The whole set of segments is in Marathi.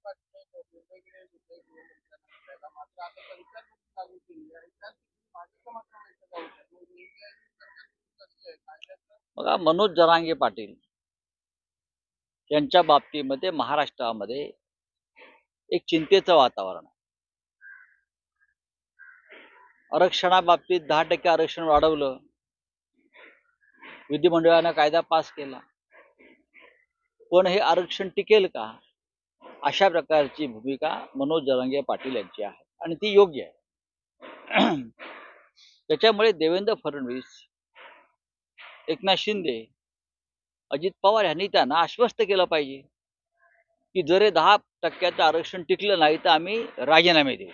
बघा, मनोज जरांगे पाटील यांच्या बाबतीमध्ये महाराष्ट्रामध्ये एक चिंतेचं वातावरण आहे. आरक्षणाबाबतीत 10% आरक्षण वाढवलं, विधिमंडळानं कायदा पास केला, पण हे आरक्षण टिकेल का, अशा प्रकारची भूमिका मनोज जरांगे पाटील यांची आहे आणि ती योग्य आहे. त्याच्यामुळे देवेंद्र फडणवीस, एकनाथ शिंदे, अजित पवार यांनी त्यांना आश्वस्त केलं पाहिजे की जर हे 10% आरक्षण टिकलं नाही तर आम्ही राजीनामे देऊ.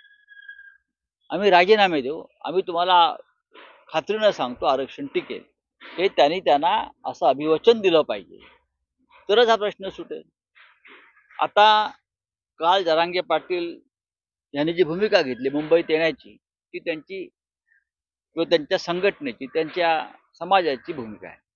आम्ही तुम्हाला खात्रीनं सांगतो आरक्षण टिकेल. हे त्यांना असं अभिवचन दिलं पाहिजे, तरच हा प्रश्न सुटेल. आता काल जरांगे पाटील यांनी जी भूमिका घेतली मुंबईत येण्याची, ती त्यांची किंवा त्यांच्या संघटनेची, त्यांच्या समाजाची भूमिका आहे.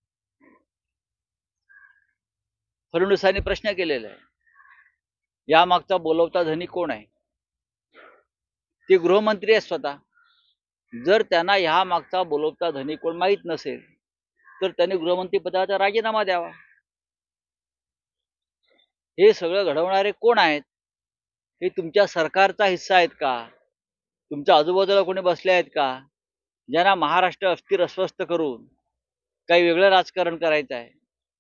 फडणवीसांनी प्रश्न केलेला आहे, यामागचा बोलवता धनी कोण आहे? ते गृहमंत्री आहेत स्वतः. जर त्यांना ह्या मागचा बोलवता धनी कोण माहीत नसेल तर त्यांनी गृहमंत्री पदाचा राजीनामा द्यावा. हे सगळं घडवणारे कोण आहेत? हे तुमच्या सरकारचा हिस्सा आहेत का? तुमच्या आजूबाजूला कोणी बसले आहेत का, ज्यांना महाराष्ट्र अस्थिर अस्वस्थ करून काही वेगळं राजकारण करायचं आहे?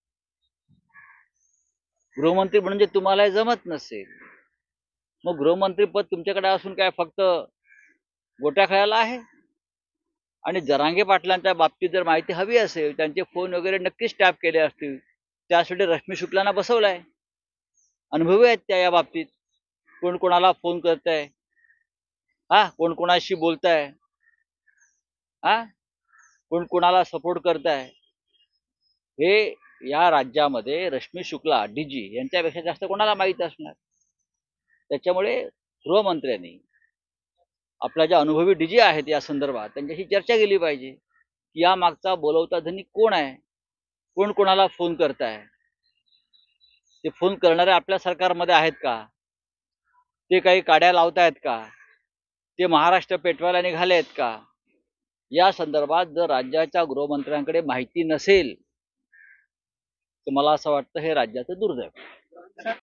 गृहमंत्री म्हणजे तुम्हाला जमत नसेल, मग गृहमंत्री पद तुमच्याकडे असून काय फक्त गोट्या खेळायला आहे? आणि जरांगे पाटलांच्या बाबतीत जर माहिती हवी असेल, त्यांचे फोन वगैरे नक्कीच टॅप केले असतील. त्यासाठी रश्मी शुक्लांना बसवलाय, अनुभवी आहेत त्या या बाबतीत. कोण कोणाला फोन करताय, कोण कोणाशी बोलताय, कोण कोणाला सपोर्ट करताय, हे या राज्यामध्ये रश्मी शुक्ला डीजी यांच्यापेक्षा जास्त कोणाला माहीत असणार. त्याच्यामुळे गृहमंत्र्यांनी आपल्या ज्या अनुभवी डीजी आहेत या संदर्भात त्यांच्याशी चर्चा केली पाहिजे की या मागचा बोलवता धनी कोण आहे, कोण कोणाला फोन करताय, ते फोन करणारे आपल्या सरकारमध्ये आहेत का, ते काही काड्या लावतायत का, ते महाराष्ट्र पेटवायला निघाले आहेत का? या संदर्भात जर राज्याच्या गृहमंत्र्यांकडे माहिती नसेल तर मला असं वाटतं हे राज्याचं दुर्दैव.